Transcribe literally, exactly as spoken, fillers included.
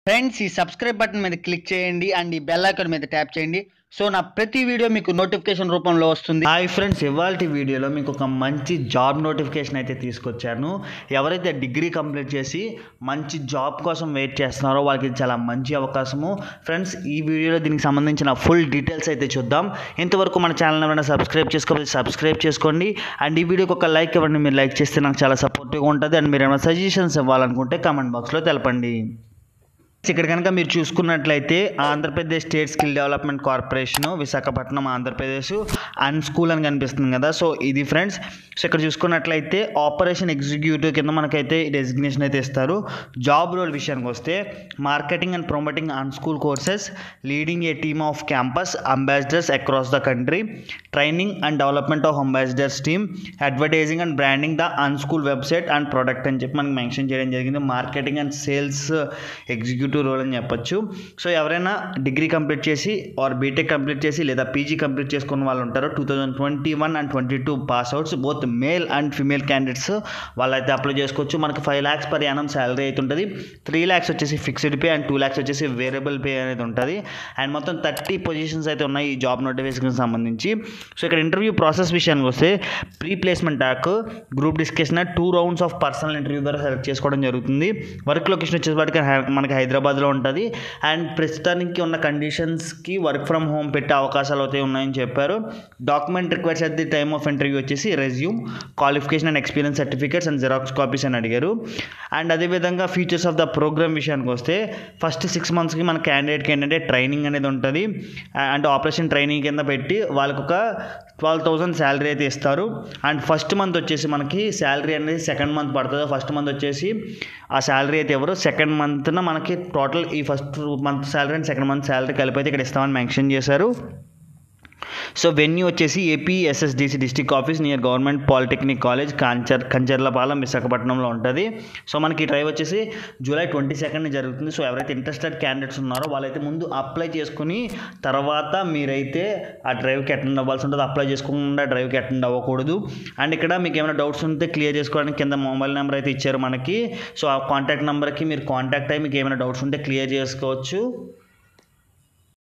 Friends, ఈ subscribe button మీద click చేయండి అండ్ ఈ బెల్ ఐకాన్ మీద ట్యాప్ చేయండి. సో నా ప్రతి వీడియో మీకు నోటిఫికేషన్ రూపంలో వస్తుంది. హాయ్ ఫ్రెండ్స్, ఇవాల్టి వీడియోలో మీకు ఒక మంచి జాబ్ నోటిఫికేషన్ అయితే తీసుకొచ్చాను. ఎవరైతే డిగ్రీ కంప్లీట్ చేసి మంచి జాబ్ కోసం వెయిట్ చేస్తున్నారో వాళ్ళకి చాలా మంచి అవకాశము. ఫ్రెండ్స్, ఈ వీడియోలో దీనికి సంబంధించిన ఫుల్ డీటెయిల్స్ అయితే చూద్దాం. ఇంతవరకు మన ఛానల్ ఏమైనా సబ్స్క్రైబ్ చేసుకోవాలి, సబ్స్క్రైబ్ చేసుకోండి అండ్ ఈ వీడియోకి ఒక లైక్ ఇవ్వండి. మీరు లైక్ చేస్తే నాకు చాలా సపోర్టివ్గా ఉంటుంది అండ్ మీరు ఏమైనా సజెషన్స్ ఇవ్వాలనుకుంటే కామెంట్ బాక్స్లో తెలపండి. ఇక్కడ కనుక మీరు చూసుకున్నట్లయితే Andhra Pradesh state skill development corporation Visakhapatnam Andhra Pradesh and school అని కనిపిస్తుంది కదా. సో ఇది ఫ్రెండ్స్, సో ఇక్కడ చూసుకున్నట్లయితే ఆపరేషన్ ఎగ్జిక్యూటివ్ కింద మనకైతే డెసిగ్నేషన్ అయితే ఇస్తారు. జాబ్ రోల్ విషయానికి వస్తే marketing and promoting Unschool courses, leading a team of campus ambassadors across the country, training and development of ambassadors team, advertising and branding the Unschool website and product అని చెప్పి మనకి mention చేయడం జరిగింది. Marketing and sales executive role అని చెప్పొచ్చు. So ఎవరైనా degree complete చేసి or B Tech complete చేసి లేదా పీజీ కంప్లీట్ చేసుకున్న వాళ్ళు ఉంటారో two thousand twenty one and twenty two pass outs both male and female candidates వాళ్ళైతే అప్లై చేసుకోవచ్చు. మనకు five lakhs per annum salary అయితే ఉంటుంది. త్రీ ల్యాక్స్ వచ్చేసి fixed pay and two lakhs వచ్చేసి వేరియబుల్ పే అనేది ఉంటుంది. అండ్ మొత్తం థర్టీ పొజిషన్స్ అయితే ఉన్నాయి ఈ జాబ్ నోటిఫికేషన్కి సంబంధించి. సో ఇక్కడ ఇంటర్వ్యూ ప్రాసెస్ విషయానికి వస్తే pre placement talk, group discussion, two rounds of personal interview ద్వారా సెలెక్ట్ చేసుకోవడం జరుగుతుంది. వర్క్ లొకేషన్ వచ్చేసరికి మనకి హైదరాబాద్లో ఉంటుంది అండ్ ప్రస్తుతానికి ఉన్న కండిషన్స్కి వర్క్ ఫ్రమ్ హోమ్ పెట్టే అవకాశాలు అయితే ఉన్నాయని చెప్పారు. Document requires at the time of interview వచ్చేసి resume, qualification and experience certificates and xerox copies అని అడిగారు. అండ్ అదేవిధంగా ఫీచర్స్ ఆఫ్ ద ప్రోగ్రామ్ విషయానికి వస్తే ఫస్ట్ సిక్స్ మంత్స్కి మన క్యాండిడేట్కి ఏంటంటే ట్రైనింగ్ అనేది ఉంటుంది అండ్ ఆపరేషన్ ట్రైనింగ్ కింద పెట్టి వాళ్ళకు ఒక ట్వెల్వ్ థౌసండ్ శాలరీ అయితే ఇస్తారు. అండ్ ఫస్ట్ మంత్ వచ్చేసి మనకి శాలరీ అనేది సెకండ్ మంత్ పడుతుంది. ఫస్ట్ మంత్ వచ్చేసి ఆ శాలరీ అయితే ఎవరు సెకండ్ మంత్న మనకి టోటల్ ఈ first month salary and second month salary కలిపి అయితే ఇక్కడ ఇస్తామని మెన్షన్ చేశారు. సో వెన్యూ వచ్చేసి AP SSDC district office near government polytechnic college కాంచర్ కంచర్లపాలెం విశాఖపట్నంలో ఉంటుంది. సో మనకి ఈ డ్రైవ్ వచ్చేసి జూలై ట్వంటీ సెకండ్ని జరుగుతుంది. సో ఎవరైతే ఇంట్రెస్టెడ్ క్యాండిడేట్స్ ఉన్నారో వాళ్ళైతే ముందు అప్లై చేసుకుని తర్వాత మీరైతే ఆ డ్రైవ్కి అటెండ్ అవ్వాల్సి ఉంటుంది. అప్లై చేసుకోకుండా డ్రైవ్కి అటెండ్ అవ్వకూడదు. అండ్ ఇక్కడ మీకు ఏమైనా డౌట్స్ ఉంటే క్లియర్ చేసుకోవడానికి కింద మొబైల్ నెంబర్ అయితే ఇచ్చారు మనకి. సో ఆ కాంటాక్ట్ నెంబర్కి మీరు కాంటాక్ట్ అయ్యి మీకు ఏమైనా డౌట్స్ ఉంటే క్లియర్ చేసుకోవచ్చు.